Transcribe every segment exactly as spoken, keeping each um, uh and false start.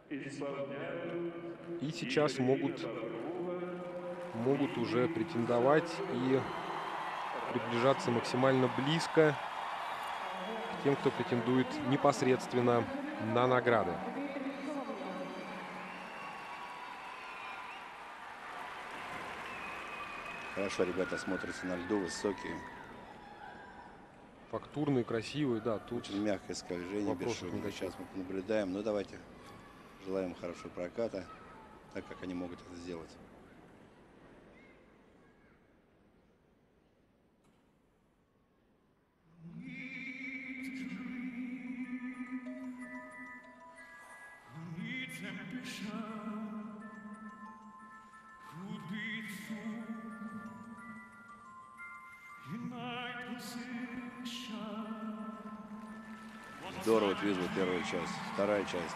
И сейчас могут, могут уже претендовать и приближаться максимально близко к тем, кто претендует непосредственно на награды. Хорошо, ребята смотрятся на льду, высокие. Фактурные, красивые, да. Тут очень мягкое скольжение, бесшумное. Сейчас мы наблюдаем. Ну, давайте желаем хорошего проката, так как они могут это сделать. Здорово твизла первая часть, вторая часть.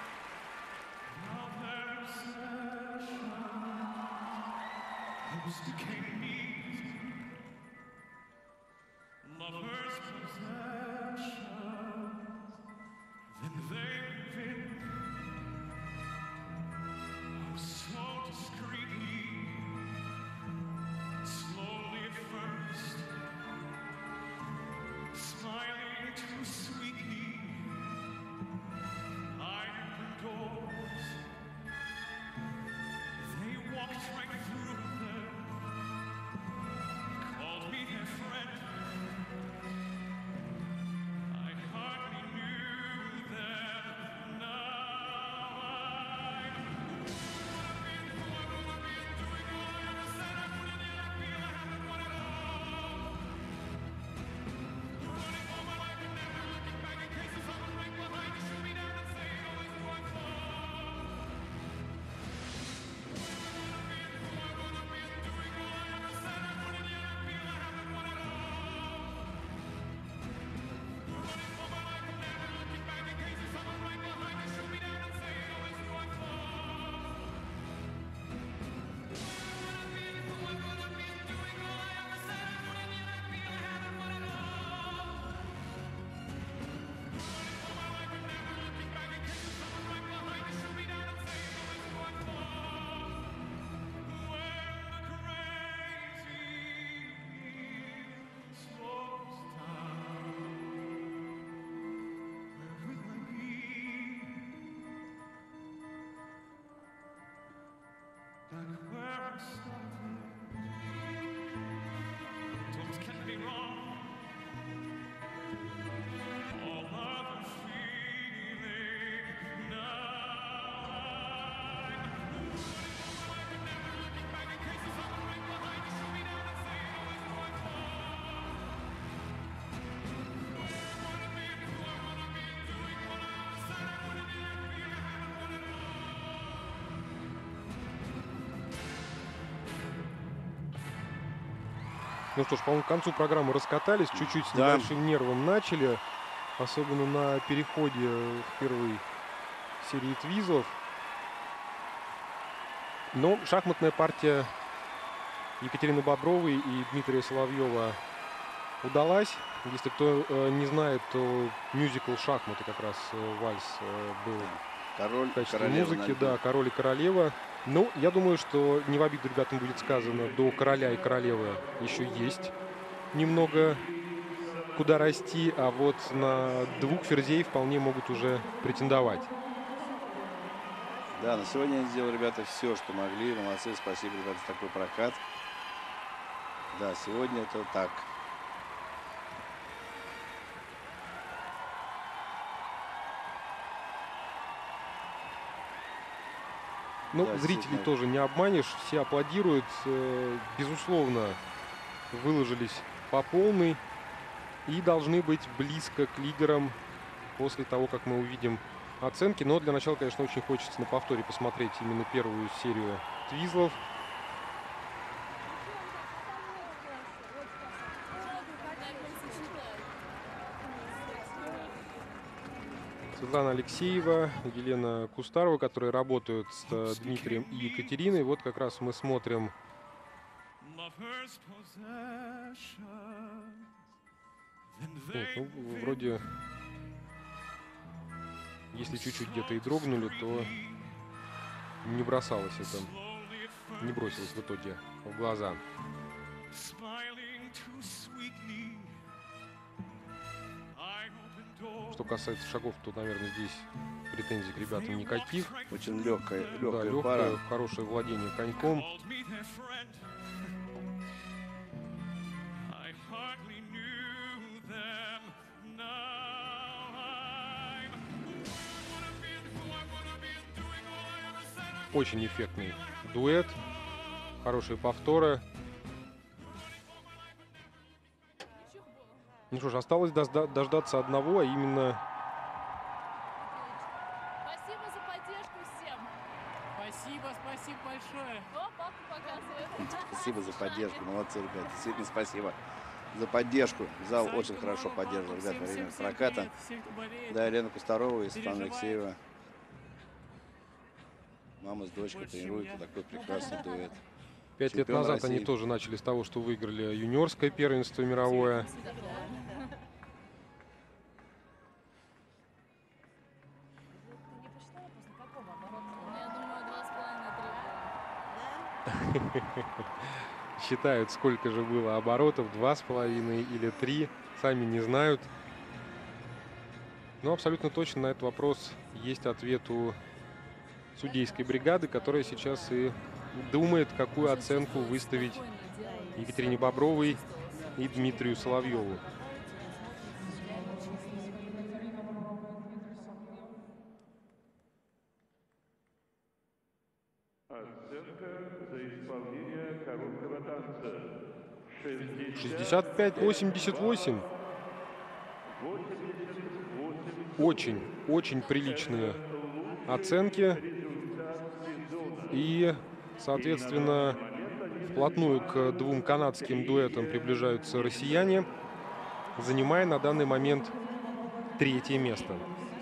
Ну что ж, по-моему, к концу программы раскатались, чуть-чуть с Да. небольшим нервом начали, особенно на переходе в первой серии твизлов. Но шахматная партия Екатерины Бобровой и Дмитрия Соловьева удалась. Если кто э, не знает, то мюзикл «Шахматы» как раз э, вальс э, был Король, в качестве королева, музыки. на... Да, «Король и королева». Ну, я думаю, что не в обиду ребятам будет сказано, до «Короля и королевы» еще есть немного куда расти, а вот на двух ферзей вполне могут уже претендовать. Да, на сегодня они сделали, ребята, все, что могли. Молодцы, спасибо, ребята, за такой прокат. Да, сегодня это так. Ну, Да, зрителей тоже не обманешь, все аплодируют, безусловно, выложились по полной и должны быть близко к лидерам после того, как мы увидим оценки. Но для начала, конечно, очень хочется на повторе посмотреть именно первую серию твизлов. Светлана Алексеева, Елена Кустарова, которые работают с Дмитрием и Екатериной. Вот как раз мы смотрим Нет, ну, вроде если чуть-чуть где-то и дрогнули, то не бросалось это, не бросилось в итоге в глаза. Что касается шагов, то, наверное, здесь претензий к ребятам никаких. Очень легкая, легкая, да, легкое, пара. Хорошее владение коньком. Очень эффектный дуэт. Хорошие повторы. Ну что ж, осталось дождаться одного, а именно... Спасибо за поддержку всем. Спасибо, спасибо большое. О, папа показывает. Спасибо за поддержку. Молодцы, ребят. Действительно, спасибо за поддержку. Зал Санечка, очень хорошо мама, поддерживал папа, ребят всем, во время всем, всем проката. привет, всем, кто болеет. Да, Елена Кустарова и Светлана Переживает. Алексеева. Мама с дочкой Больше, чем тренируют. я. Такой прекрасный дуэт. Пять лет Чемпион назад они России. тоже начали с того, что выиграли юниорское первенство мировое. Ты не посчитала после какого оборота? Ну, я думаю, два с половиной, три. Считают, сколько же было оборотов, два с половиной или три, сами не знают. Но абсолютно точно на этот вопрос есть ответ у судейской бригады, которая сейчас и думает, какую оценку выставить Екатерине Бобровой и Дмитрию Соловьеву. Оценка за исполнение короткого танца. шестьдесят пять восемьдесят восемь. Очень, очень приличные оценки. И, соответственно, вплотную к двум канадским дуэтам приближаются россияне, занимая на данный момент третье место.